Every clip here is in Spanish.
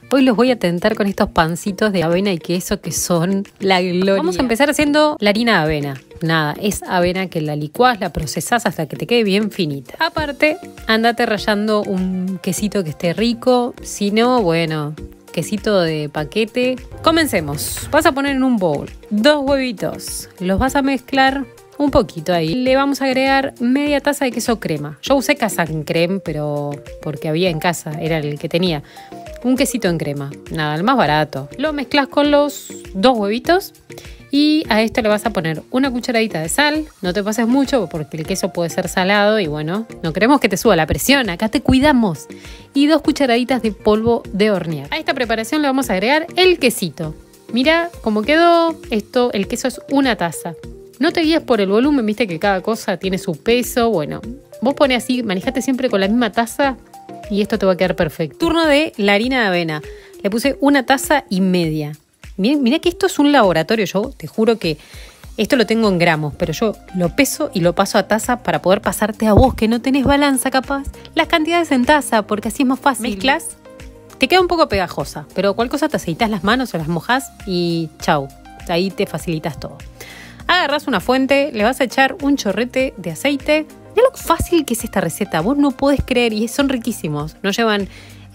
Hoy los voy a tentar con estos pancitos de avena y queso que son la gloria. Vamos a empezar haciendo la harina de avena. Nada, es avena que la licuás, la procesás hasta que te quede bien finita. Aparte, andate rallando un quesito que esté rico. Si no, bueno, quesito de paquete. Comencemos. Vas a poner en un bowl 2 huevitos. Los vas a mezclar un poquito ahí. Le vamos a agregar media taza de queso crema. Yo usé Kazan creme, pero porque había en casa, era el que tenía. Un quesito en crema, nada, el más barato. Lo mezclas con los 2 huevitos y a esto le vas a poner una cucharadita de sal. No te pases mucho porque el queso puede ser salado y bueno, no queremos que te suba la presión, acá te cuidamos. Y 2 cucharaditas de polvo de hornear. A esta preparación le vamos a agregar el quesito. Mira cómo quedó esto, el queso es una taza. No te guíes por el volumen, viste que cada cosa tiene su peso. Bueno, vos pones así, manejate siempre con la misma taza y esto te va a quedar perfecto. Turno de la harina de avena. Le puse 1,5 tazas. Mirá que esto es un laboratorio. Yo te juro que esto lo tengo en gramos, pero yo lo peso y lo paso a taza para poder pasarte a vos que no tenés balanza capaz las cantidades en taza, porque así es más fácil. Mezclas, te queda un poco pegajosa, pero cualquier cosa te aceitas las manos o las mojás y chau, ahí te facilitas todo. Agarrás una fuente, le vas a echar un chorrete de aceite. Mirá lo fácil que es esta receta, vos no podés creer, y son riquísimos. No llevan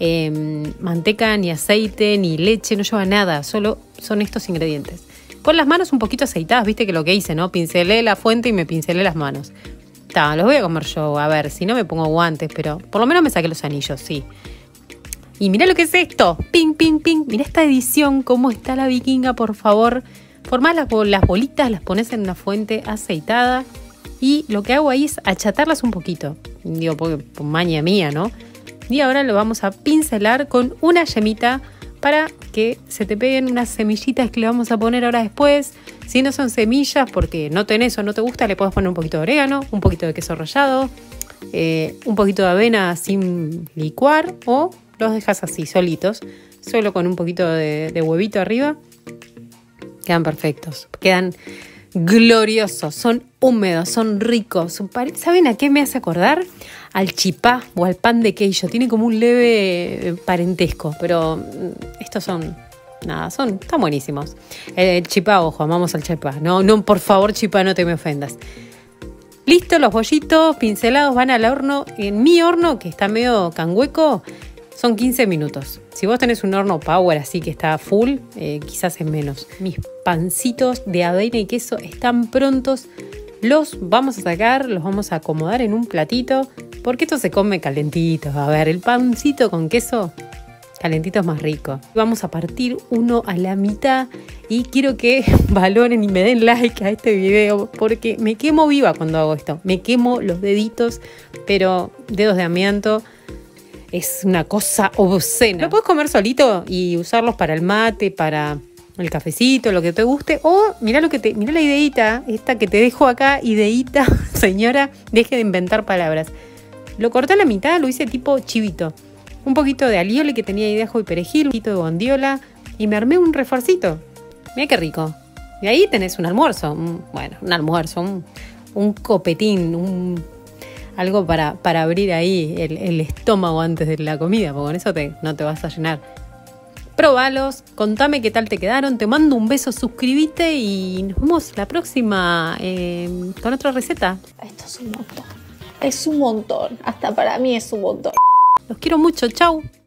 manteca, ni aceite, ni leche, no llevan nada, solo son estos ingredientes. Con las manos un poquito aceitadas, viste que lo que hice, ¿no? Pincelé la fuente y me pincelé las manos. Los voy a comer yo, a ver, si no me pongo guantes, pero por lo menos me saqué los anillos, sí. Y mirá lo que es esto, ping, ping, ping. Mirá esta edición, cómo está la vikinga, por favor. Formás las bolitas, las pones en una fuente aceitada y lo que hago ahí es achatarlas un poquito. Digo, por maña mía, ¿no? Y ahora lo vamos a pincelar con una yemita para que se te peguen unas semillitas que le vamos a poner ahora después. Si no son semillas, porque no tenés o no te gusta, le puedes poner un poquito de orégano, un poquito de queso rallado, un poquito de avena sin licuar o los dejas así, solitos, solo con un poquito de huevito arriba. Quedan perfectos, quedan gloriosos, son húmedos, son ricos. ¿Saben a qué me hace acordar? Al chipá o al pan de queijo. Tiene como un leve parentesco, pero estos son, están buenísimos. El chipá, ojo, amamos al chipá. No, por favor, chipá, no te me ofendas. Listo, los bollitos pincelados van al horno. En mi horno, que está medio cangueco, son 15 minutos. Si vos tenés un horno power así que está full, quizás es menos. Mis pancitos de avena y queso están prontos. Los vamos a sacar, los vamos a acomodar en un platito, porque esto se come calentito. A ver, el pancito con queso calentito es más rico. Vamos a partir uno a la mitad y quiero que valoren y me den like a este video, porque me quemo viva cuando hago esto. Me quemo los deditos, pero dedos de amianto. Es una cosa obscena. Lo puedes comer solito y usarlos para el mate, para el cafecito, lo que te guste. O mirá la ideita, esta que te dejo acá, ideita, señora, deje de inventar palabras. Lo corté a la mitad, lo hice tipo chivito. Un poquito de alioli que tenía ahí de ajo y perejil, un poquito de bondiola y me armé un reforcito. Mirá qué rico. Y ahí tenés un almuerzo, un copetín, algo para abrir ahí el estómago antes de la comida, porque con eso no te vas a llenar. Probalos, contame qué tal te quedaron, te mando un beso, suscríbete y nos vemos la próxima con otra receta. Esto es un montón, hasta para mí es un montón. Los quiero mucho, chau.